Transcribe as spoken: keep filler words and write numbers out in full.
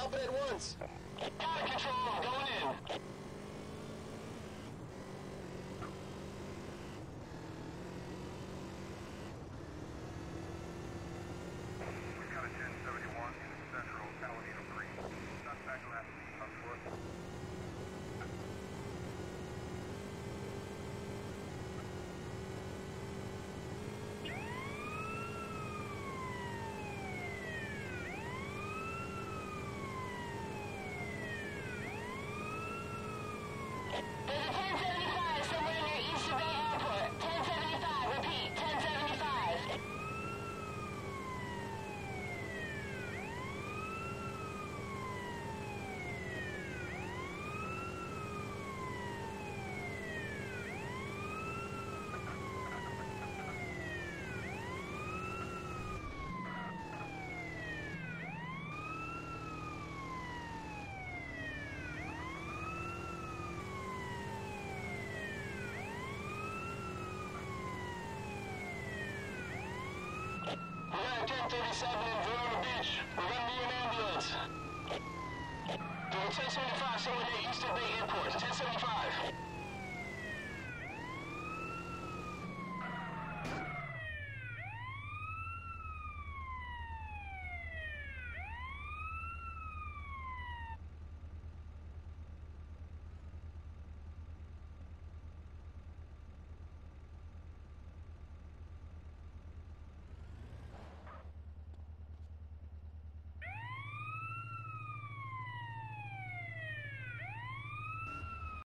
Drop it at once. Got it, Control. Going in. We've got a ten seventy-one in Central Paladino Green. Suspect left on foot. There's a ten seventy-five somewhere near Easter Bay Airport. ten seventy-five, repeat, ten seventy-five. We got a ten thirty-seven in Verona Beach. We're gonna need an ambulance. There's a ten seventy-five somewhere near Eastern Bay Airport. ten seventy-five.